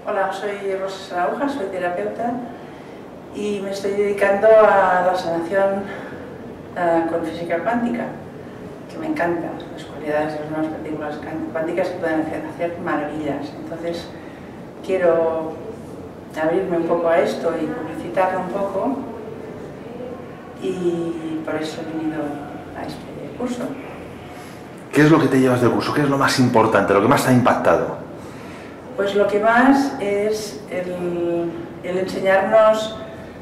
Hola, soy Rosa Sarauja, soy terapeuta y me estoy dedicando a la sanación con física cuántica, que me encanta, las cualidades de las nuevas partículas cuánticas que pueden hacer maravillas. Entonces quiero abrirme un poco a esto y publicitarlo un poco, y por eso he venido a este curso. ¿Qué es lo que te llevas del curso? ¿Qué es lo más importante, lo que más te ha impactado? Pues lo que más es el enseñarnos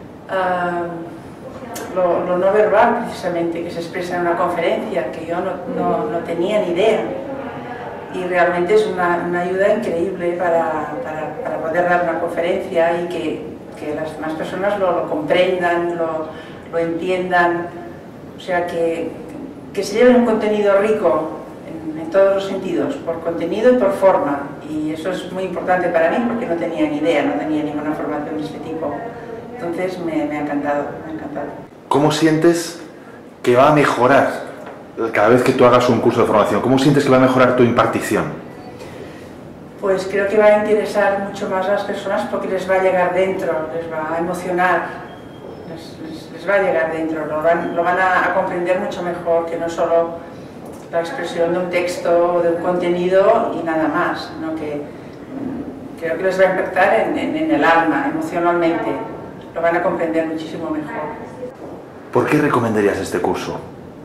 lo no verbal, precisamente, que se expresa en una conferencia, que yo no tenía ni idea. Y realmente es una ayuda increíble para poder dar una conferencia y que las demás personas lo comprendan, lo entiendan. O sea, que se lleven un contenido rico en todos los sentidos, por contenido y por forma. Y eso es muy importante para mí porque no tenía ni idea, no tenía ninguna formación de este tipo. Entonces me ha encantado, me ha encantado. ¿Cómo sientes que va a mejorar cada vez que tú hagas un curso de formación? ¿Cómo sientes que va a mejorar tu impartición? Pues creo que va a interesar mucho más a las personas porque les va a llegar dentro, les va a emocionar, les va a llegar dentro, lo van a comprender mucho mejor, que no solo la expresión de un texto o de un contenido y nada más, sino que creo que les va a impactar en el alma, emocionalmente, lo van a comprender muchísimo mejor. ¿Por qué recomendarías este curso?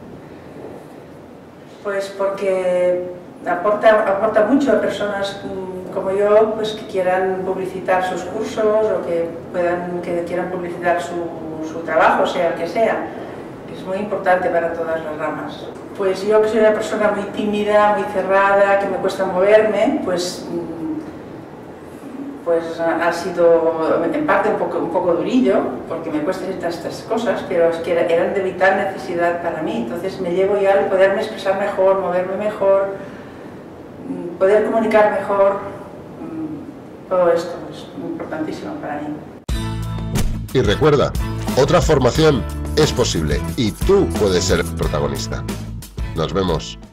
Pues porque aporta mucho a personas como yo, pues que quieran publicitar sus cursos o que quieran publicitar su trabajo, sea el que sea. Es muy importante para todas las ramas. Pues yo, que soy una persona muy tímida, muy cerrada, que me cuesta moverme, pues ha sido en parte un poco durillo, porque me cuestan estas cosas, pero es que eran de vital necesidad para mí. Entonces me llevo ya el poderme expresar mejor, moverme mejor, poder comunicar mejor. Todo esto es importantísimo para mí. Y recuerda, otra formación es posible y tú puedes ser el protagonista. Nos vemos.